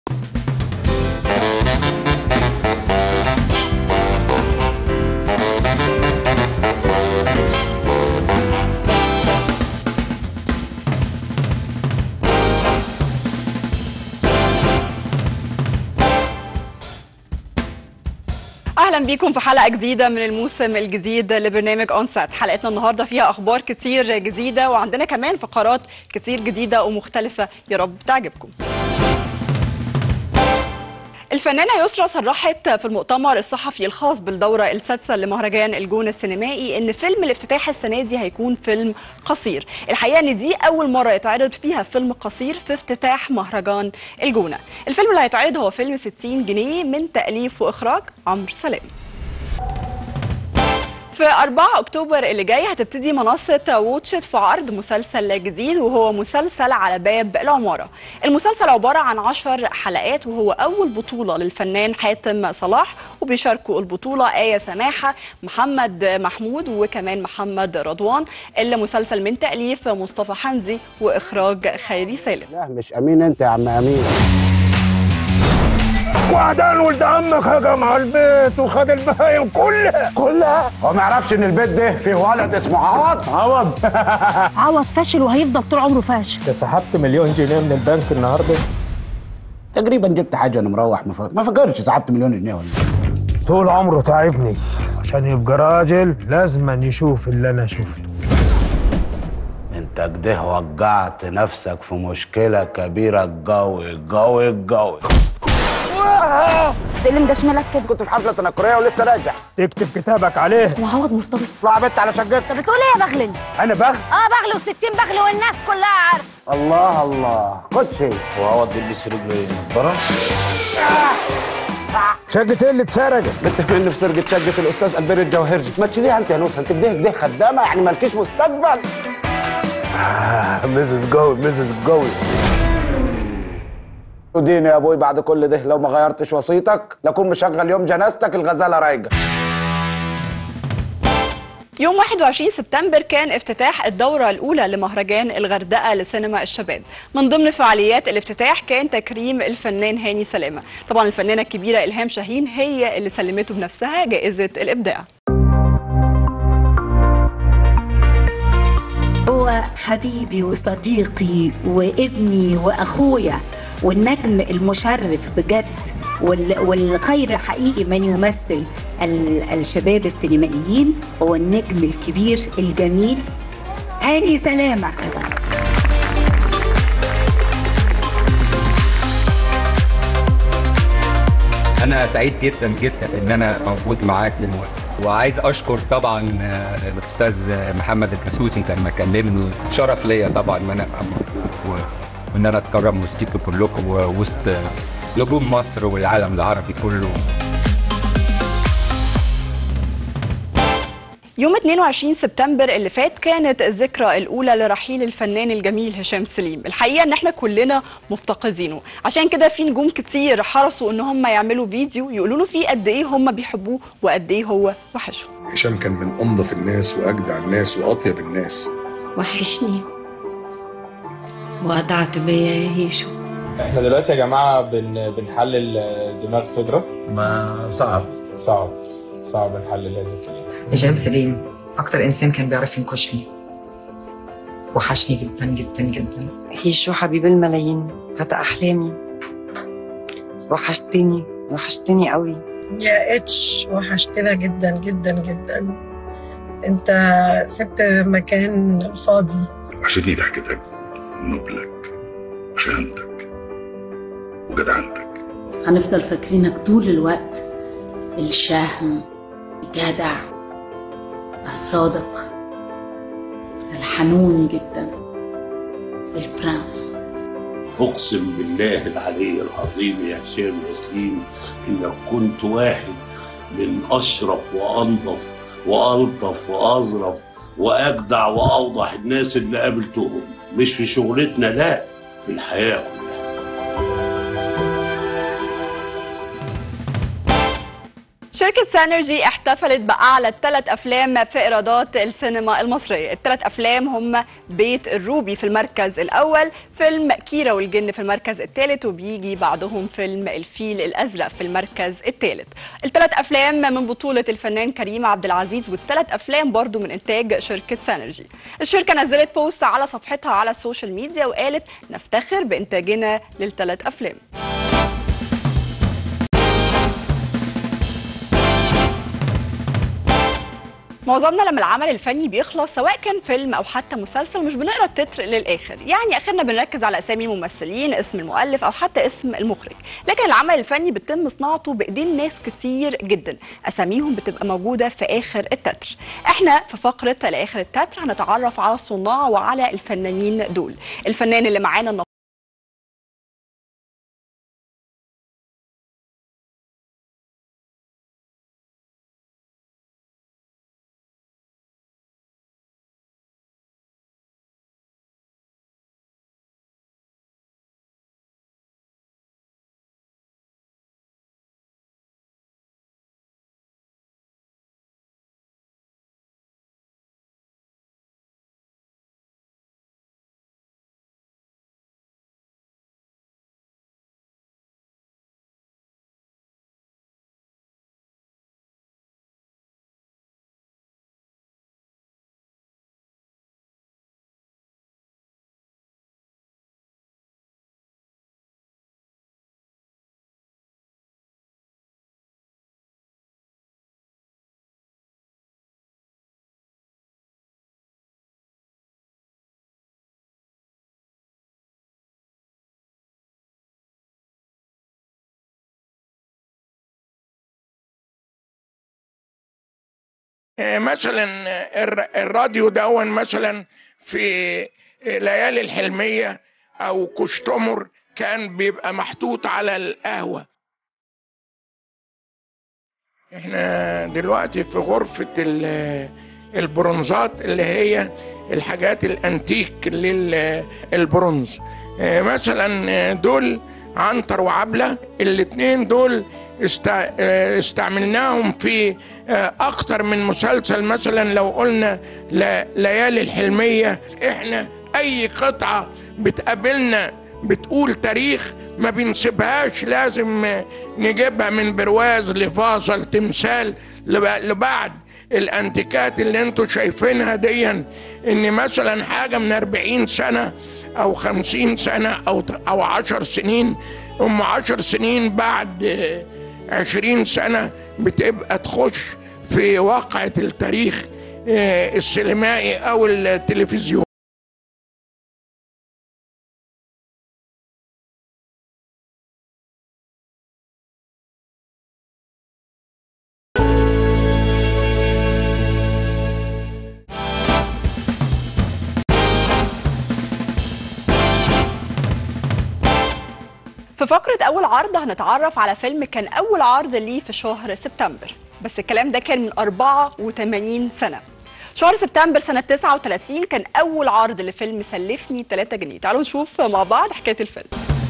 اهلا بيكم في حلقه جديده من الموسم الجديد لبرنامج اون سات. حلقتنا النهارده فيها اخبار كتير جديده وعندنا كمان فقرات كتير جديده ومختلفه، يا رب تعجبكم. الفنانة يسرا صرحت في المؤتمر الصحفي الخاص بالدورة السادسة لمهرجان الجونة السينمائي إن فيلم الافتتاح السنة دي هيكون فيلم قصير. الحقيقة إن دي أول مرة يتعرض فيها فيلم قصير في افتتاح مهرجان الجونة. الفيلم اللي هيتعرض هو فيلم 60 جنيه من تأليف وإخراج عمرو سلام. في 4 أكتوبر اللي جاي هتبتدي منصة واتشت في عرض مسلسل جديد وهو مسلسل على باب العمارة. المسلسل عبارة عن 10 حلقات وهو أول بطولة للفنان حاتم صلاح، وبيشاركوا البطولة آية سماحة، محمد محمود وكمان محمد رضوان. المسلسل من تأليف مصطفى حمدي وإخراج خيري سالم. لا مش أمين أنت يا عم أمين. وعدان ولد عمك هجم على البيت وخد البهايم كلها. هو ما يعرفش ان البيت ده فيه ولد اسمه عوض. عوض فاشل وهيفضل طول عمره فاشل. انت سحبت مليون جنيه من البنك النهارده؟ تقريبا جبت حاجه انا مروح ما فكرش سحبت مليون جنيه ولا. طول عمره تعبني عشان يبقى راجل لازم يشوف اللي انا شفته. انت كده وقعت نفسك في مشكله كبيره قوي. ده اللي مدشملك كده؟ كنت في حفله تنكريه ولسه راجع. تكتب كتابك عليه. وعوض مرتبط. اطلع بنت على شقتك. انت بتقول ايه يا بغل؟ انا بغل؟ بغل و60 بغل والناس كلها عارفه. الله خد شيء. وعوض بيلبس في رجله ايه؟ برا؟ شقة ايه اللي اتسرقت؟ بنت مني في سرقه شقه الاستاذ البير الجوهرجي. ما تشيليها انت يا نوسه، انت كده خدامه يعني مالكيش مستقبل. ميزز قوي. وديني يا ابوي بعد كل ده لو ما غيرتش وصيتك لكون مشغل يوم جنازتك الغزاله رايقه. يوم 21 سبتمبر كان افتتاح الدورة الأولى لمهرجان الغردقة لسينما الشباب. من ضمن فعاليات الافتتاح كان تكريم الفنان هاني سلامة. طبعا الفنانة الكبيرة إلهام شاهين هي اللي سلمته بنفسها جائزة الإبداع. هو حبيبي وصديقي وابني وأخويا والنجم المشرف بجد والخير حقيقي من يمثل الشباب السينمائيين هو النجم الكبير الجميل هاني سلامة. أنا سعيد جدا إن أنا موجود معاك دلوقتي، وعايز أشكر طبعا الأستاذ محمد البسوسي لما كلمني. شرف ليا طبعا إن أنا أبقى موجود وإن أنا أتكرم وسطيكم كلكم ووسط نجوم مصر والعالم العربي كله. يوم 22 سبتمبر اللي فات كانت الذكرى الأولى لرحيل الفنان الجميل هشام سليم. الحقيقة إن احنا كلنا مفتقدينه، عشان كده في نجوم كتير حرصوا إن هم يعملوا فيديو يقولوا له فيه قد إيه هم بيحبوه وقد إيه هو وحشهم. هشام كان من أنظف الناس وأجدع الناس وأطيب الناس. وحشني وقطعت بيا يا هيشو. احنا دلوقتي يا جماعة بنحلل دماغ خضرة. ما صعب نحلل هذا الكلام. هشام سليم أكتر إنسان كان بيعرف ينكشني، وحشني جدا جدا جدا. هيشو حبيب الملايين، فتى أحلامي، وحشتني قوي. يا اتش وحشتنا جدا جدا جدا. انت سبت مكان فاضي. وحشتني ضحكتك ونبلك وشهامتك وجدعنتك. هنفضل فاكرينك طول الوقت الشهم، الجدع، الصادق، الحنون جدا، البرنس. أقسم بالله العلي العظيم يا هشام يا سليم إنك كنت واحد من أشرف وأنظف وألطف وأظرف وأجدع وأوضح الناس اللي قابلتهم، مش في شغلتنا لا، في الحياة كلها. شركة سينرجي احتفلت بأعلى 3 أفلام في إيرادات السينما المصرية. ال3 أفلام هم بيت الروبي في المركز الأول، فيلم كيرة والجن في المركز الثالث، وبيجي بعدهم فيلم الفيل الأزرق في المركز الثالث. ال3 أفلام من بطولة الفنان كريم عبد العزيز، وال3 أفلام برضو من إنتاج شركة سينرجي. الشركة نزلت بوست على صفحتها على السوشيال ميديا وقالت نفتخر بإنتاجنا لل3 أفلام. معظمنا لما العمل الفني بيخلص سواء كان فيلم او حتى مسلسل مش بنقرا التتر للاخر، يعني اخرنا بنركز على اسامي الممثلين، اسم المؤلف او حتى اسم المخرج، لكن العمل الفني بيتم صناعته بايدين ناس كتير جدا، اساميهم بتبقى موجوده في اخر التتر. احنا في فقره لاخر التتر هنتعرف على الصناع وعلى الفنانين دول. الفنان اللي معانا مثلا الراديو دون مثلا في ليالي الحلمية او كشتمر كان بيبقى محطوط على القهوة. احنا دلوقتي في غرفة البرونزات اللي هي الحاجات الانتيك للبرونز. مثلا دول عنتر وعبلة، الاتنين دول استعملناهم في اكتر من مسلسل. مثلا لو قلنا ليالي الحلمية، احنا اي قطعة بتقابلنا بتقول تاريخ ما بنسيبهاش، لازم نجيبها من برواز لفاصة لتمثال لبعد الانتيكات اللي انتوا شايفينها دي. ان مثلا حاجة من 40 سنة او 50 سنة او 10 سنين، 10 سنين بعد 20 سنة بتبقى تخش في واقعة التاريخ السينمائي أو التلفزيون. في فقرة أول عرض هنتعرف على فيلم كان أول عرض ليه في شهر سبتمبر، بس الكلام ده كان من 84 سنة. شهر سبتمبر سنة 39 كان أول عرض لفيلم سلفني 3 جنيه. تعالوا نشوف مع بعض حكاية الفيلم.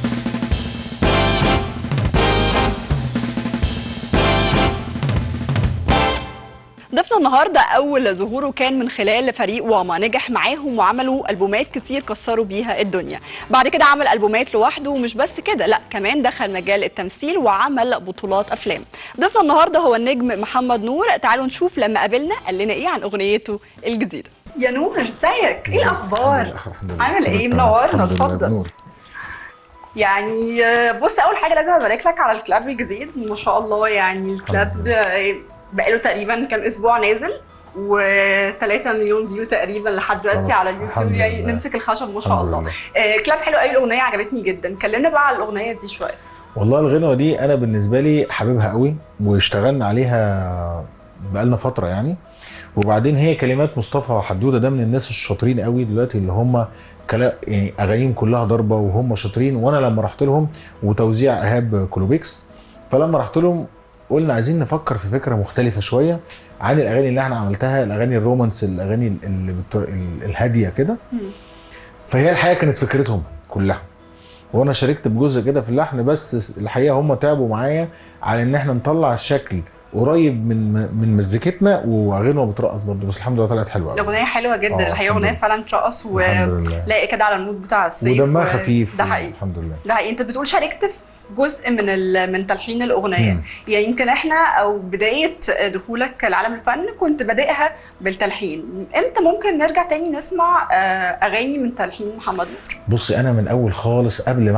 ضيفنا النهارده اول ظهوره كان من خلال فريق واما، نجح معاهم وعملوا البومات كتير كسروا بيها الدنيا. بعد كده عمل البومات لوحده، ومش بس كده، لا كمان دخل مجال التمثيل وعمل بطولات افلام. ضيفنا النهارده هو النجم محمد نور. تعالوا نشوف لما قابلنا قال لنا ايه عن اغنيته الجديده. يا نور ازيك؟ ايه الاخبار؟ عامل ايه؟ منورنا، اتفضل. يعني بص، اول حاجه لازم ابارك لك على الكلاب الجديد، ما شاء الله. يعني الكلاب بقاله تقريبا كام اسبوع نازل، و3 مليون فيو تقريبا لحد دلوقتي على اليوتيوب. يعني نمسك الخشب ما شاء الله. كلاب حلو قوي، الاغنيه عجبتني جدا. كلمنا بقى على الاغنيه دي شويه. والله الغنوه دي انا بالنسبه لي حبيبها قوي، واشتغلنا عليها بقالنا فتره يعني. وبعدين هي كلمات مصطفى وحدوده، ده من الناس الشاطرين قوي دلوقتي، اللي هم يعني اغانيهم كلها ضربه وهم شاطرين. وانا لما رحت لهم، وتوزيع ايهاب كلوبيكس، فلما رحت لهم قلنا عايزين نفكر في فكره مختلفه شويه عن الاغاني اللي احنا عملتها، الاغاني الرومانس، الاغاني الهاديه كده. فهي الحقيقه كانت فكرتهم كلها، وانا شاركت بجزء كده في اللحن، بس الحقيقه هم تعبوا معايا على ان احنا نطلع الشكل قريب من مزيكتنا، وغنوه بترقص برضه، بس الحمد لله طلعت حلوه. الاغنيه حلوه جدا الحقيقه، اغنيه فعلا ترقص ولاقي كده على المود بتاع الصيف ودمها خفيف. ده حقيقي الحمد لله. ده حقيقي. انت بتقول شاركت في جزء من تلحين الاغنيه. يعني يمكن احنا او بدايه دخولك لعالم الفن كنت بادئها بالتلحين، امتى ممكن نرجع تاني نسمع اغاني من تلحين محمد نور؟ بصي انا من اول خالص قبل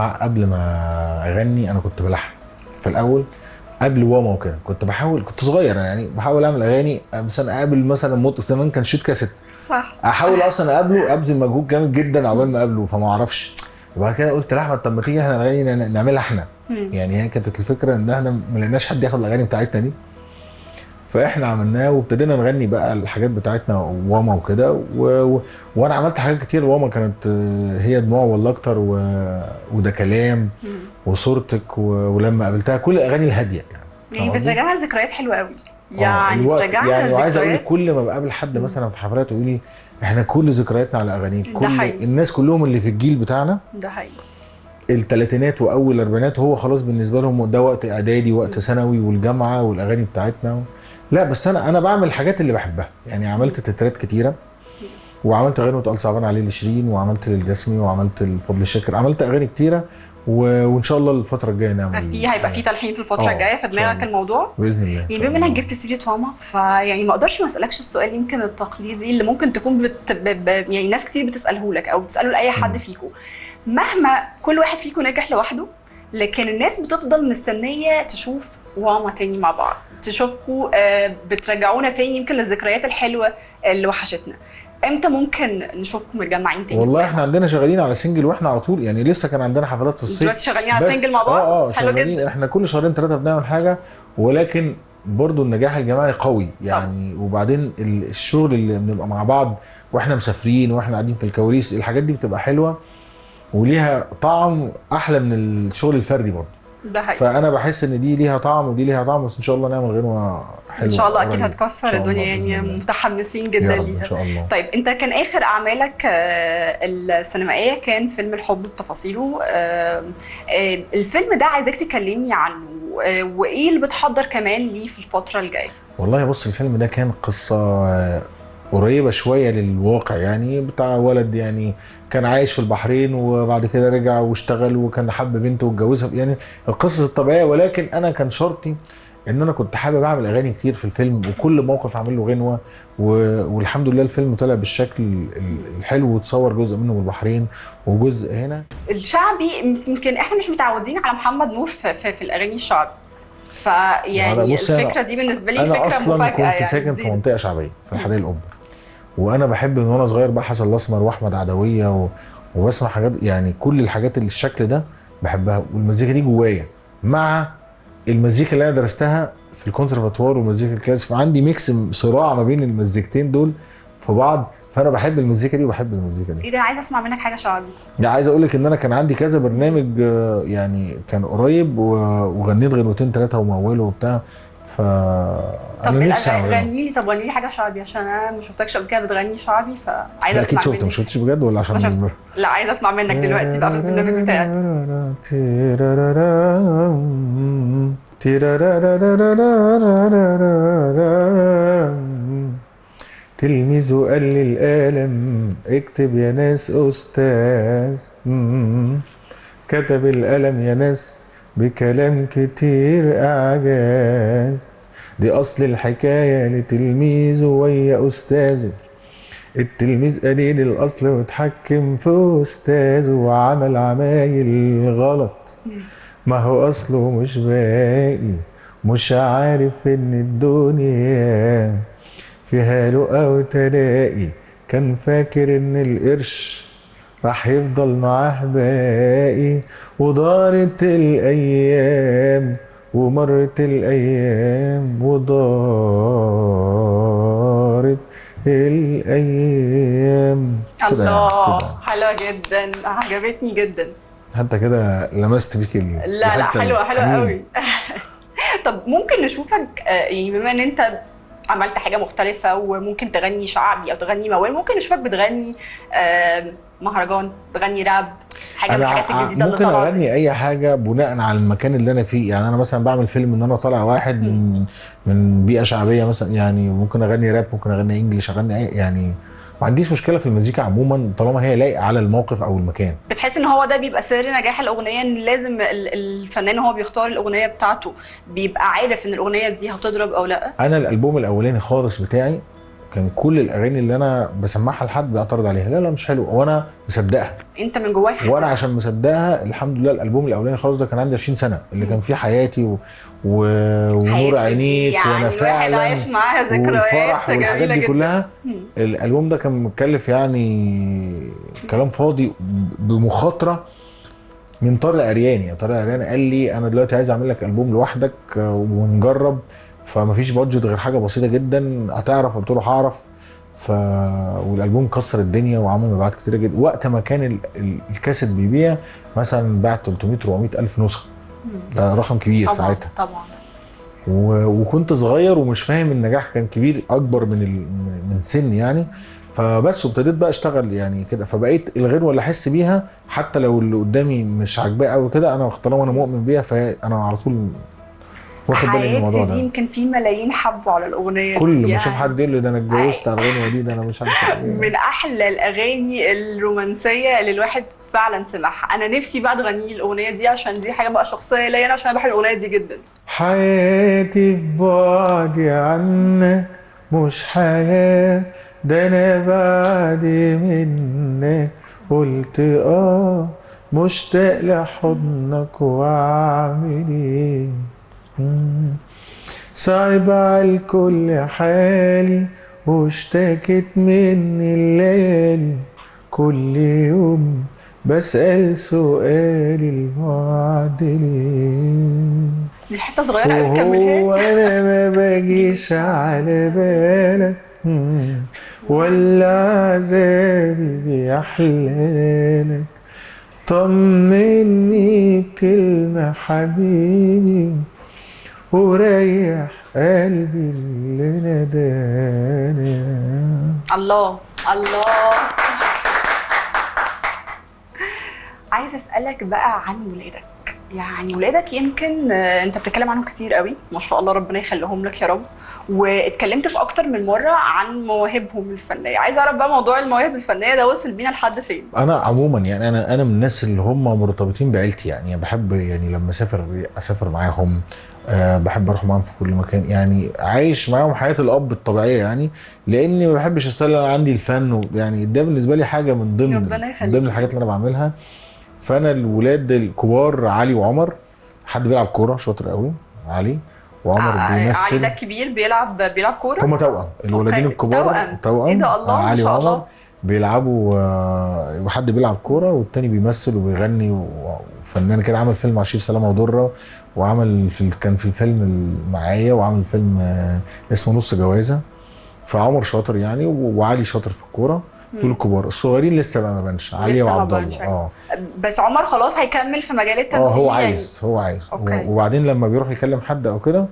ما اغني انا كنت بلحن في الاول قبل واما وكده، كنت صغير يعني بحاول اعمل اغاني، مثلا اقابل مثلا مطرب زمان كان شيت كاسيت، صح، احاول اصلا اقابله ابذل مجهود جامد جدا عقبال ما اقابله، فما اعرفش. وبعد كده قلت لاحمد طب ما تيجي احنا الاغاني نعملها احنا. يعني هي كانت الفكره ان احنا ما لقيناش حد ياخد الاغاني بتاعتنا دي، فاحنا عملناها وابتدينا نغني بقى الحاجات بتاعتنا واما وكده وانا عملت حاجات كتير. واما كانت هي دموع والله اكتر وده كلام وصورتك ولما قابلتها، كل الاغاني الهاديه يعني بترجعها لذكريات حلوه قوي. يعني بترجعها يعني وعايز اقول لك كل ما بقابل حد مثلا في حفلات يقول لي احنا كل ذكرياتنا على اغانيك، كل الناس كلهم اللي في الجيل بتاعنا ده حقيقي الثلاثينات واول الاربعينات هو خلاص بالنسبه لهم ده وقت اعدادي وقت ثانوي والجامعه والاغاني بتاعتنا. لا بس انا بعمل الحاجات اللي بحبها، يعني عملت تترات كتيره وعملت اغاني وتقال صعبان عليه لشيرين وعملت للجسمي وعملت لفضل شاكر، عملت اغاني كتيره وان شاء الله الفتره الجايه نعمل هيبقى في تلحين في الفتره الجايه في دماغك الموضوع باذن الله. يعني بما انك جبت سيره واما فيعني ما اقدرش ما اسالكش السؤال يمكن التقليدي اللي ممكن تكون يعني ناس كتير بتساله لك او بتساله لاي حد فيكم، مهما كل واحد فيكم ناجح لوحده لكن الناس بتفضل مستنيه تشوف واما تاني مع بعض، تشوفكم بترجعونا تاني يمكن للذكريات الحلوه اللي وحشتنا. امتى ممكن نشوفكم متجمعين تاني؟ والله احنا عندنا شغالين على سنجل واحنا على طول، يعني لسه كان عندنا حفلات في الصيف دلوقتي شغالين على سنجل مع بعض. حلو جدا. احنا كل شهرين 3 بنعمل حاجه، ولكن برضو النجاح الجماعي قوي يعني. وبعدين الشغل اللي بنبقى مع بعض واحنا مسافرين واحنا قاعدين في الكواليس، الحاجات دي بتبقى حلوه وليها طعم احلى من الشغل الفردي برضو. ده حقيقي. فانا بحس ان دي ليها طعم ودي ليها طعم، بس ان شاء الله نعمل غنوه حلوه ان شاء الله اكيد هتكسر الدنيا، يعني متحمسين جدا ليها ان شاء الله. طيب انت كان اخر اعمالك السينمائيه كان فيلم الحب بتفاصيله، الفيلم ده عايزاك تكلمني عنه وايه اللي بتحضر كمان ليه في الفتره الجايه؟ والله بص الفيلم ده كان قصه قريبه شويه للواقع، يعني بتاع ولد يعني كان عايش في البحرين وبعد كده رجع واشتغل وكان حب بنته واتجوزها، يعني القصص الطبيعيه. ولكن انا كان شرطي ان انا كنت حابب اعمل اغاني كتير في الفيلم وكل موقف اعمل له غنوه، والحمد لله الفيلم طلع بالشكل الحلو وتصور جزء منه بالبحرين وجزء هنا. الشعبي يمكن احنا مش متعودين على محمد نور في الاغاني الشعبي، فيعني الفكره دي بالنسبه لي فكره مفاجاه. انا اصلا كنت يعني ساكن في منطقه شعبيه في الحدائق القبه، وانا بحب من وانا صغير بقى حسن الاسمر واحمد عدويه وبسمع حاجات، يعني كل الحاجات اللي الشكل ده بحبها، والمزيكا دي جوايا مع المزيكا اللي انا درستها في الكونسرفاتوار والمزيكا الكلاسيك، فعندي ميكس صراع ما بين المزيكتين دول في بعض، فانا بحب المزيكا دي وبحب المزيكا دي. ايه ده، عايز اسمع منك حاجه شعبي. يعني عايز اقول لك ان انا كان عندي كذا برنامج يعني كان قريب وغنيت غنوتين 3 وموله وبتاع، طب نفسي غني لي، طب غني لي حاجه شعبي عشان انا ما شفتكش قبل كده بتغني شعبي، فعايز اسمع منك. اكيد شفت، ما شفتش بجد ولا عشان لا عايز اسمع منك دلوقتي بقى في البرنامج بتاعك. تلميذ قال لي القلم اكتب يا ناس استاذ، كتب القلم يا ناس بكلام كتير اعجاز، دي اصل الحكايه لتلميذه ويا استاذه، التلميذ قليل الاصل واتحكم في استاذه وعمل عمايل غلط، ما هو اصله مش باقي، مش عارف ان الدنيا فيها لقا وتلاقي، كان فاكر ان القرش راح يفضل معاه باقي، ودارت الايام ومرت الايام ودارت الايام. الله حلوه جدا، عجبتني جدا. حتى كده لمست فيك لا حلوه قوي. طب ممكن نشوفك يعني بما ان انت عملت حاجه مختلفه وممكن تغني شعبي او تغني موال، ممكن نشوفك بتغني مهرجان، تغني راب، حاجه من الحاجات الجديده اللي ممكن طالعه. اغني اي حاجه بناء على المكان اللي انا فيه. يعني انا مثلا بعمل فيلم ان انا طالع واحد من بيئه شعبيه مثلا، يعني ممكن اغني راب، ممكن اغني انجليش، اغني يعني ما عنديش مشكله في المزيكا عموما طالما هي لايقه على الموقف او المكان. بتحس ان هو ده بيبقى سر نجاح الاغنيه، ان لازم الفنان هو بيختار الاغنيه بتاعته بيبقى عارف ان الاغنيه دي هتضرب او لا؟ انا الالبوم الاولاني خالص بتاعي كان كل الاغاني اللي انا بسمعها لحد بيعترض عليها، لا مش حلو، وانا مصدقها. انت من جواك حاسس. وانا عشان مصدقها الحمد لله الالبوم الاولاني خالص ده كان عندي 20 سنه، اللي كان فيه حياتي ونور عينيك يعني وانا فعلا عايش معاها ذكريات والفرح والحاجات دي كلها. الالبوم ده كان متكلف يعني كلام فاضي بمخاطره من طارق العرياني. طارق العرياني قال لي انا دلوقتي عايز اعمل لك البوم لوحدك ونجرب، فمفيش بادجت غير حاجه بسيطه جدا، هتعرف؟ قلت له هعرف. والالبوم كسر الدنيا وعمل مبيعات كتيره جدا. وقت ما كان الكاسيت بيبيع مثلا باع 300 400 الف نسخه، ده رقم كبير طبعا ساعتها. طبعا. وكنت صغير ومش فاهم النجاح كان كبير اكبر من سن يعني. فبس وابتديت بقى اشتغل يعني كده، فبقيت الغنوه اللي احس بيها حتى لو اللي قدامي مش عاجباه قوي كده، انا طالما انا مؤمن بيها فانا على طول واخد بالي من الموضوع ده. حياتي دي يمكن في ملايين حبوا على الاغنيه كل دي ما اشوف حد يقول لي ده انا اتجوزت على الغنوه دي، ده انا مش عارف ايه. من احلى الاغاني الرومانسيه اللي الواحد فعلا سمعها. انا نفسي بقى تغني لي الاغنيه دي عشان دي حاجه بقى شخصيه ليا انا، عشان انا بحب الاغنيه دي جدا. حياتي في بعدي عنك مش حياه، ده انا بعد منك قلت مشتاق لحضنك واعمل ايه. صعب على الكل حالي واشتكت مني الليالي، كل يوم بسأل سؤالي البعد ليه. دي حته صغيره قوي كملها. وانا ما باجيش على بالك ولا عذابي بيحلالك، طمني بكلمة حبيبي وريح قلبي اللي ناداني. الله الله. عايزه اسالك بقى عن ولادك. يعني ولادك يمكن انت بتتكلم عنهم كتير قوي ما شاء الله، ربنا يخليهم لك يا رب، واتكلمت في اكتر من مره عن مواهبهم الفنيه. عايزه اعرف بقى موضوع المواهب الفنيه ده وصل بينا لحد فين؟ انا عموما يعني انا من الناس اللي هم مرتبطين بعيلتي، يعني بحب يعني لما اسافر معاهم، بحب اروح معاهم في كل مكان، يعني عايش معاهم حياه الاب الطبيعيه يعني، لاني ما بحبش استغل عندي الفن يعني ده بالنسبه لي حاجه من ضمن الحاجات اللي انا بعملها. فانا الولاد الكبار علي وعمر، حد بيلعب كوره شاطر قوي علي، وعمر بيمثل. علي ده الكبير بيلعب كوره. هم توأم الولدين الكبار توأم. ايه ده الله علي ما شاء الله. وعمر بيلعبوا، وحد بيلعب كوره والتاني بيمثل وبيغني وفنان كده. عمل فيلم عشير سلامه ودره، وعمل كان في فيلم معايا، وعمل فيلم اسمه نص جوازه. فعمر شاطر يعني وعلي شاطر في الكوره. دول الكبار، الصغيرين لسه ما بانش، علي وعبد الله. بس عمر خلاص هيكمل في مجال التمثيل. هو عايز يعني. هو عايز. وبعدين لما بيروح يكلم حد او كده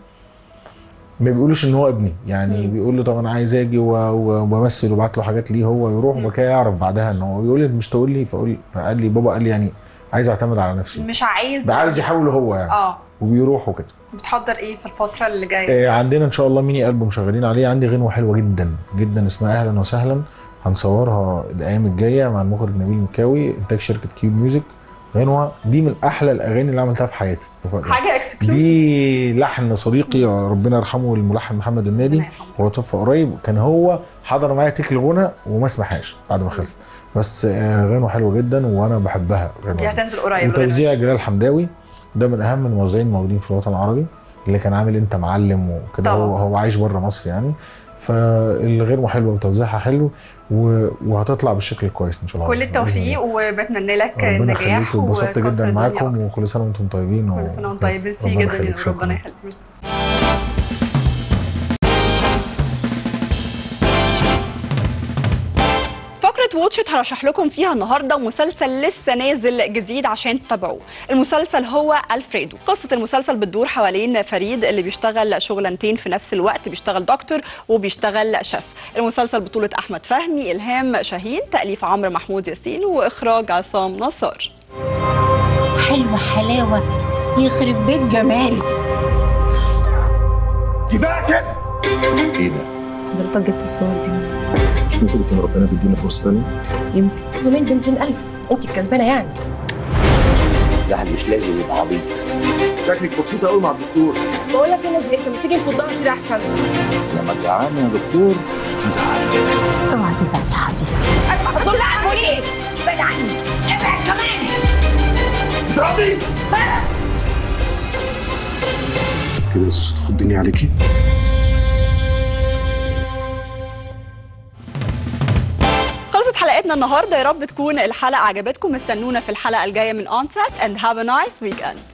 ما بيقولوش ان هو ابني يعني، بيقول له طب انا عايز اجي وبمثل، وبعت له حاجات ليه هو يروح، وبكده يعرف بعدها ان هو يقول لي مش تقول لي، فقال لي بابا قال لي يعني عايز اعتمد على نفسي، مش عايز يحاول هو يعني. وبيروحوا كده. بتحضر ايه في الفتره اللي جايه؟ عندنا ان شاء الله ميني ألبوم شغالين عليه. عندي غنوه حلوه جدا جدا اسمها اهلا وسهلا، هنصورها الايام الجايه مع المخرج نبيل مكاوي، انتاج شركه كيوب ميوزك. غنوه دي من احلى الاغاني اللي عملتها في حياتي. حاجه اكسكلوسيف. دي لحن صديقي ربنا يرحمه الملحن محمد النادي، هو توفى قريب، كان هو حضر معايا تيك الغنى وما سمحهاش بعد ما خلصت، بس غنوه حلوه جدا وانا بحبها. دي هتنزل قريب. وتوزيع جلال حمداوي، ده من اهم الموزعين الموجودين في الوطن العربي، اللي كان عامل انت معلم وكده. هو عايش بره مصر يعني. فالغنوه حلوه وتوزيعها حلو وهتطلع بالشكل الكويس ان شاء الله. كل التوفيق وبتمنى لك النجاح. ربنا يخليك، وانبسطت جدا معاكم، وكل سنه وانتم طيبين. كل سنه وانتم طيبين. ميرسي جدا. ربنا يخليك. فقرة فقرة واتشت هرشح لكم فيها النهارده مسلسل لسه نازل جديد عشان تتابعوه. المسلسل هو الفريدو. قصة المسلسل بتدور حوالين فريد اللي بيشتغل شغلانتين في نفس الوقت، بيشتغل دكتور وبيشتغل شيف. المسلسل بطولة أحمد فهمي، إلهام شاهين، تأليف عمرو محمود ياسين، وإخراج عصام نصار. حلوة حلاوة يخرب بيت جمالك. كفايه كده. ايه ده؟ حضرتك جبت الصور دي مش ممكن يكون ربنا بيدينا فرصه ثانيه؟ يمكن يومين ب 200,000 انت الكسبانه يعني. الواحد مش لازم يبقى عبيط. شكلك مبسوطه قوي مع الدكتور. بقول لك انا زهقت، ما تيجي نفضها سيره احسن. لما تزعلني يا دكتور اوعى تزعل يا حبيبي. هتطلع على البوليس. ابعد عني، ابعد كمان. اضربي بس كده بس تخضني عليكي. خلصت حلقتنا النهارده، يا رب تكون الحلقة عجبتكم. استنونا في الحلقة الجاية من On Set and have a nice weekend.